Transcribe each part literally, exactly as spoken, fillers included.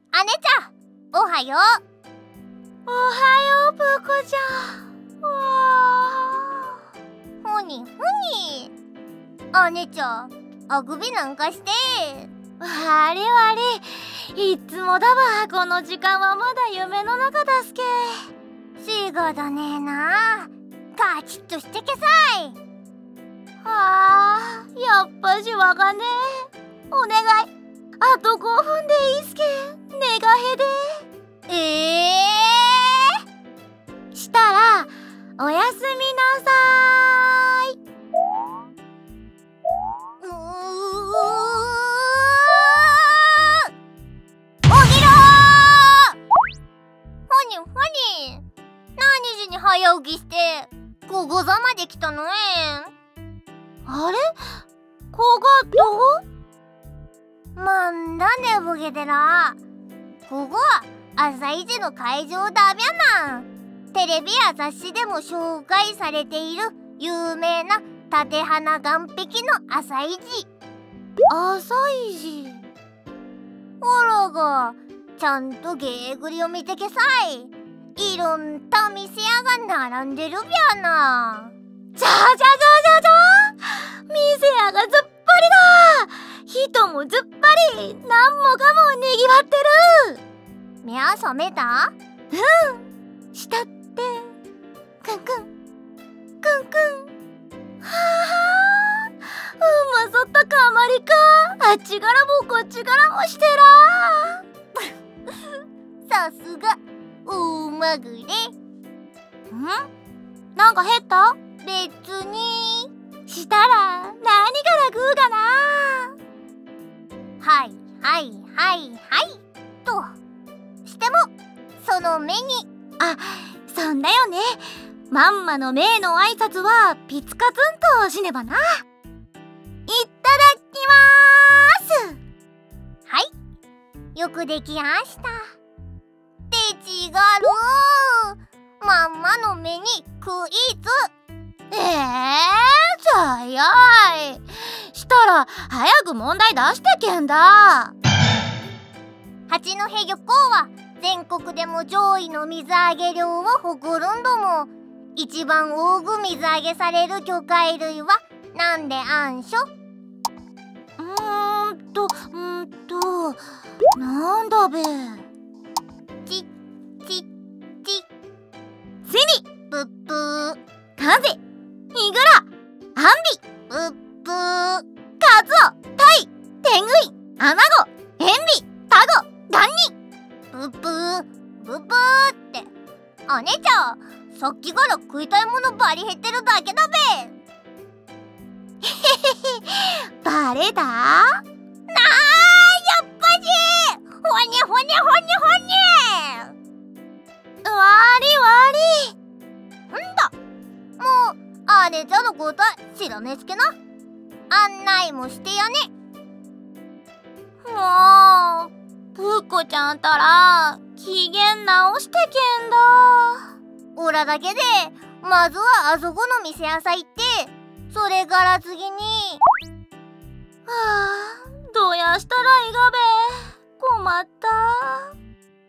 姉ちゃん、おはよう。 おはよう、ぷーこちゃん。わー。ほにほに。姉ちゃん、あくびなんかして。 わりわり。いつもだわ、この時間はまだ夢の中だすけ。 しがだねえな。カチッとしてけさい。 はあ、やっぱしわがねえ。お願い、あとごふんでいいすけ。寝がへで。 ええー、したらおやすみなさーい。 うーおぎろー。ほにほに。何時に早起きしてこござまで来たのえん。 あれ、こがどまんだ寝ぼけてら。ここは朝一の会場だびゃな。テレビや雑誌でも紹介されている有名な立花岸壁の朝市。 朝市。 ほらが、ちゃんとゲーグリを見てけさい。いろんな店屋が並んでるびゃな。 じゃじゃじゃじゃじゃ、店屋がずっぱりだ。人もずっぱり、なんもかもにぎわってる。 目は覚めた？ うん、したって。くんくん、くんくん。はあ、うまそったかまりか。あっちからもこっちからもしてら。さすが、大まぐれ。ん？ なんか減った？ 別に。 したら、何から食うかな。 はいはいはいはいとしてもその目に。 あ、そんだよね。まんまの目の挨拶はピツカツンとしねばな。いっただきまーす。 はい、よくできやした。でちがる。まんまの目にクイズ。 ええー、さやい。したら早く問題出してけんだ。 八戸漁港は全国でも上位の水揚げ量を誇るんども、一番多く水揚げされる魚介類はなんであんしょ？ うーんとうんとなんだべ。 ちちちセミ、 ぷっぷー、 カゼ、イグラ、アンビ、 ぷっぷー、 カツオ、タイ、テングイン、アナゴ、ヘンビ、タゴ、ガンニ。 ぷっぷー、ぷっぷーって。姉ちゃん、さっきから食いたいものバリ減ってるだけだべ。 へへへ、バレた？ なあ、やっぱしほにゃほにゃほにゃほにゃ。 わりわり。 んだ、もう姉ちゃんの答え知らねえすけな。案内もしてやね。 もうぷっこちゃんたら機嫌直してけんだ。 おらだけでまずはあそこの店屋さ行って、それから次に。 はあ、どうやしたらいいがべ。困った。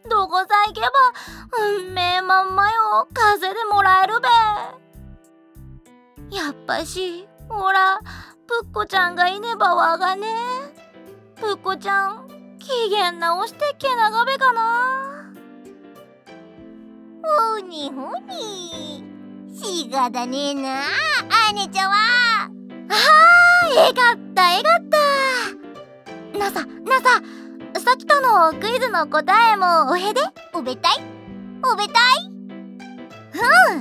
どこさ行けばうんめえまんまよ風でもらえるべ。やっぱしほらぷっこちゃんがいねばわがね。ぷっこちゃん機嫌直してけながべかな。 ほにほに、しがだねえな姉ちゃんは。 ああ、えがったえがった。なさなさ、さっきとのクイズの答えもおへで。 おべたいおべたい。 うん、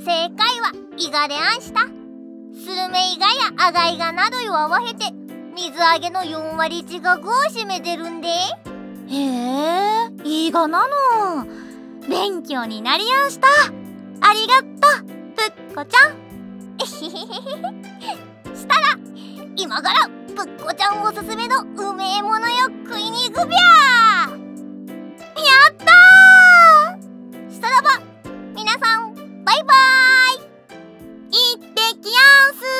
正解はイガであんした。スルメイガやアガイガなどを合わせて水揚げのよんわり近くを占めてるんで。 へえ、いいがなの。勉強になりやんした。ありがとう、ぷっこちゃん。 えへへへへ。したら今からぷっこちゃんおすすめのうめえものよ食いに行くびゃー。 やったー。 したらば皆さんバイバーイ。 いってきやんす。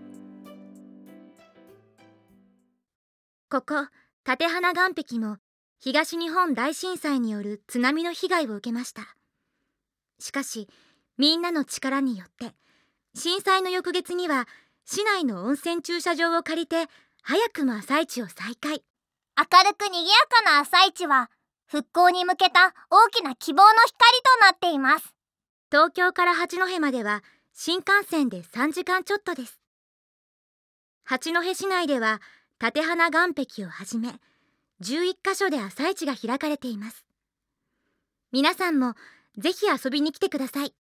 ここ立花岸壁も東日本大震災による津波の被害を受けました。しかしみんなの力によって震災の翌月には市内の温泉駐車場を借りて早くも朝市を再開。 明るく賑やかな朝市は復興に向けた大きな希望の光となっています。 東京から八戸までは新幹線でさんじかんちょっとです。八戸市内では立花岸壁をはじめじゅういっかしょで朝市が開かれています。皆さんもぜひ遊びに来てください。